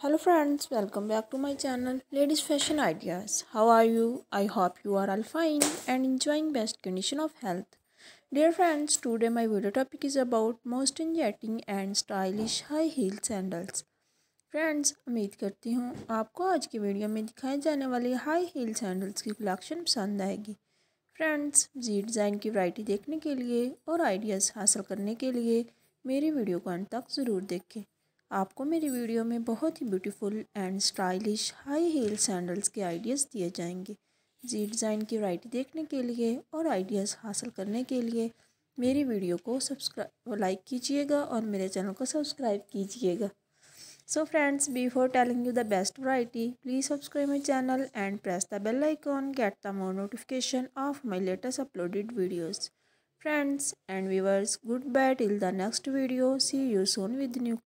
Hello friends, welcome back to my channel Ladies Fashion Ideas. How are you? I hope you are all fine and enjoying best condition of health. Dear friends, today my video topic is about most inviting and stylish high heel sandals. Friends, उम्मीद करती हूँ आपको आज की video में दिखाए जाने वाली हाई हील सैंडल्स की कलेक्शन पसंद आएगी। फ्रेंड्स, जी डिज़ाइन की वैरायटी देखने के लिए और आइडियाज़ हासिल करने के लिए मेरी वीडियो को अंत तक ज़रूर देखें। आपको मेरी वीडियो में बहुत ही beautiful and stylish high heel sandals के आइडियाज़ दिए जाएंगे। जी डिज़ाइन की वैरायटी देखने के लिए और आइडियाज़ हासिल करने के लिए मेरी वीडियो को लाइक कीजिएगा और मेरे चैनल को सब्सक्राइब कीजिएगा। So friends, before telling you the best variety, please subscribe my channel and press the bell icon, get the more notification of my latest uploaded videos. Friends and viewers, goodbye till the next video. See you soon with new